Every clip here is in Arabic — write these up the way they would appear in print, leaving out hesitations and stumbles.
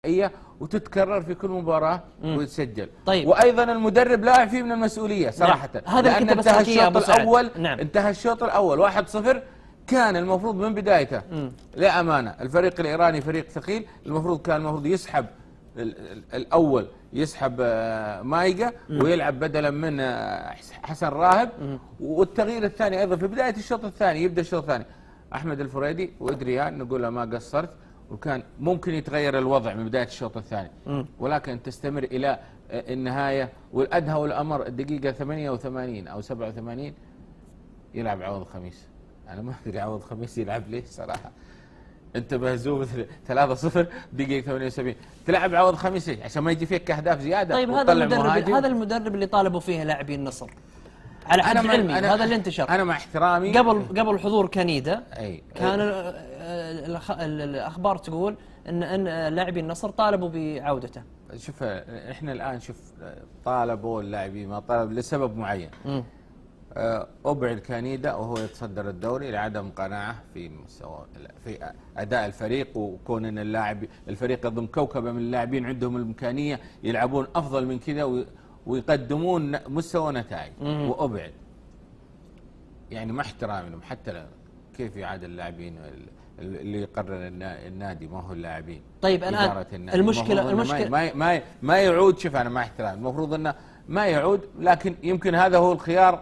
إيه وتتكرر في كل مباراة وتسجل. طيب. وأيضا المدرب لا يعفيه من المسؤولية صراحة. نعم. هذا اللي كنت انتهى بسألك إياه الشوط أبو سعد. الأول. نعم. انتهى الشوط الأول 1-0. كان المفروض من بدايته لأمانة الفريق الإيراني فريق ثقيل، المفروض يسحب الأول، يسحب مايقة ويلعب بدلا من حسن راهب. والتغيير الثاني أيضا في بداية الشوط الثاني، يبدأ الشوط الثاني أحمد الفريدي وإدريان، نقول له ما قصرت، وكان ممكن يتغير الوضع من بداية الشوط الثاني، ولكن تستمر إلى النهاية. والأدهى والأمر الدقيقة 88 أو 87 يلعب عوض خميس. أنا ما أدري عوض خميس يلعب ليه صراحة. أنت مهزوم 3-0 دقيقة 78 تلعب عوض خميس عشان ما يجي فيك أهداف زيادة. طيب هذا المدرب اللي طالبوا فيه لاعبي النصر على حد علمي، هذا اللي انتشر. أنا مع احترامي قبل حضور كنيدة كان الأخبار تقول أن لاعبي النصر طالبوا بعودته. شوف احنا الآن طالبوا اللاعبين ما طالب لسبب معين. أبعد كنيدة وهو يتصدر الدوري لعدم قناعة في أداء الفريق، وكون أن الفريق ضمن كوكبة من اللاعبين عندهم الإمكانية يلعبون أفضل من كذا ويقدمون مستوى نتائج. وأبعد يعني مع احترامي لهم، حتى كيف يعاد اللاعبين اللي يقرر النادي ما هو اللاعبين. طيب أنا المشكلة ما يعود. شوف أنا مع احترامي المفروض أنه ما يعود، لكن يمكن هذا هو الخيار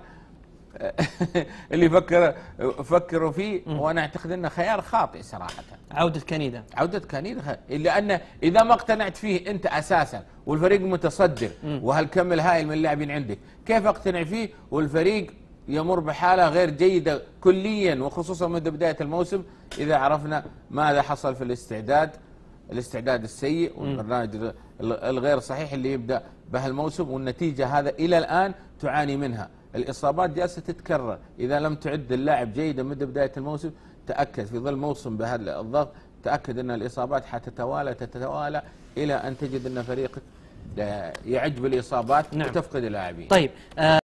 اللي فكروا فيه. وانا اعتقد انه خيار خاطئ صراحه. عودة كنيدة لان اذا ما اقتنعت فيه انت اساسا والفريق متصدر وهالكم الهائل من اللاعبين عندك، كيف اقتنع فيه والفريق يمر بحاله غير جيده كليا، وخصوصا منذ بدايه الموسم اذا عرفنا ماذا حصل في الاستعداد السيء والبرنامج الغير صحيح اللي يبدا بهالموسم، والنتيجه هذا الى الان تعاني منها. الإصابات جالسة تتكرر. إذا لم تعد اللاعب جيدا منذ بداية الموسم تأكد في ظل موسم بهذا الضغط، تأكد أن الإصابات حتتوالى إلى أن تجد أن فريقك يعج بالإصابات وتفقد اللاعبين. طيب